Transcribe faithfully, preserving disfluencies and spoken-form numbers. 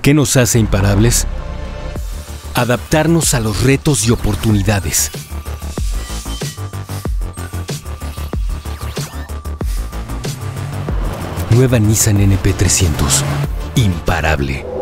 ¿Qué nos hace imparables? Adaptarnos a los retos y oportunidades. Nueva Nissan N P trescientos. Imparable.